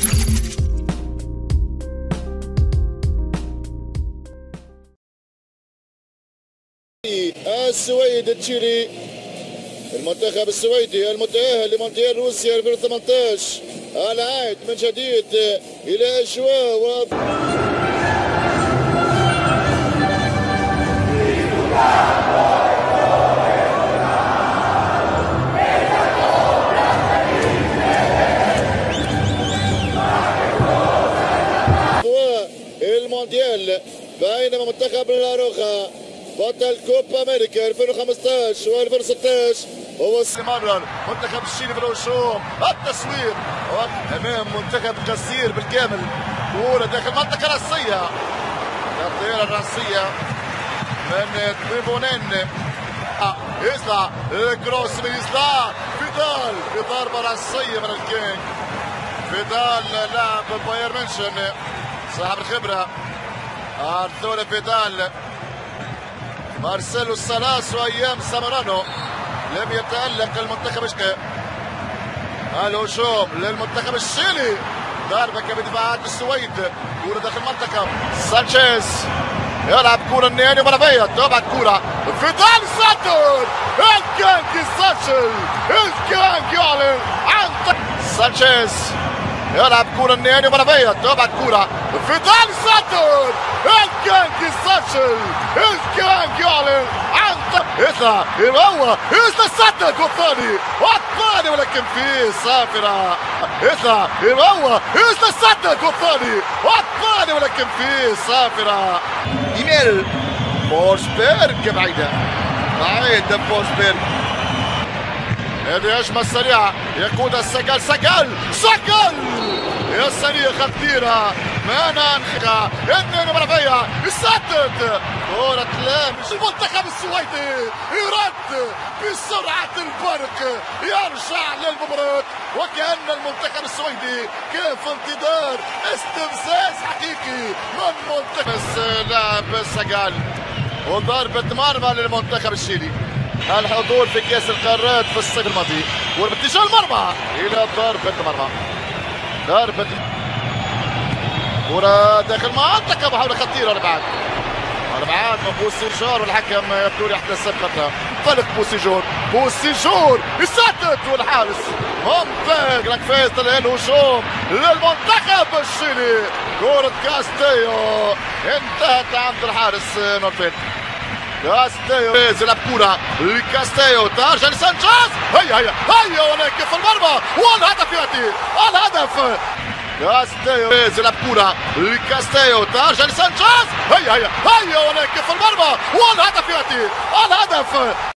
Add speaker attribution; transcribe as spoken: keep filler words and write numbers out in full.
Speaker 1: السويد تشيري المنتخب السويدي المتأهل لمونديال روسيا ألفين وثمانية عشر العائد من جديد إلى أجواء و... المونديال بينما منتخب لاروخا بطل كوبا امريكا ألفين وخمسة عشر وألفين وستة عشر هو استمرر منتخب الشيلي في الهجوم التصوير امام منتخب قصير بالكامل كوره داخل المنطقه الراسيه التغطيه الراسيه من تريبونين يطلع الكروس من يطلع فيدال بضربه راسيه من الكينج فيدال لاعب بايرن ميونخ صاحب الخبره ارثور فيدال مارسيلو سالاس وايام سامرانو لم يتألق المنتخب الشقي الهجوم للمنتخب الشيلي ضربة كبدفاعات السويد كورة داخل المنطقة سانشيز يلعب كورة النهائي ومرافيا تبعت كورة فيدال ساتر الكانج ساتشل الكانج يعلن عن سانشيز يلعب كورة النهائي ومرافيا تبعت كورة فيدال ساتر الكانج ساتشل الكانج يعلن عن يطلع هو يطلع ساتر الجول الثاني والثاني ولكن فيه صافرة يطلع هو يطلع ساتر الجول الثاني والثاني ولكن فيه صافرة ايميل فورسبيرغ بعيدة بعيدة فورسبيرغ هذه هجمة سريعة يقودها سجل سجل سجل يا سريعة خطيرة مانا انخا انه مرافيا يسدد كرة لام المنتخب السويدي يرد بسرعة البرق يرجع للمباراة وكأن المنتخب السويدي كان في انتظار استفزاز حقيقي من منتخب لاعب سجل وضربة مرمى للمنتخب الشيلي الحضور في كأس القارات في الصيف الماضي وباتجاه المرمى إلى ضربة مرمى ضربة كرة داخل المنطقة محاولة خطيرة لبعد لبعد من بوسيجور والحكم يبدو لي يحتسب خطأ انطلق بوسيجور بوسيجور يسدد والحارس ممتاز ركفاز الهجوم للمنتخب الشيلي كرة كاستيو انتهت عند الحارس نورفيد كاستيو يلعب كرة لكاستيو ترجع لسانشيز هيا هيا هيا ولكن في المرمى والهدف ياتي الهدف كاستيو يلعب كرة لكاستيو ترجع لسانشيز هيا هيا هيا ولكن في المرمى والهدف ياتي الهدف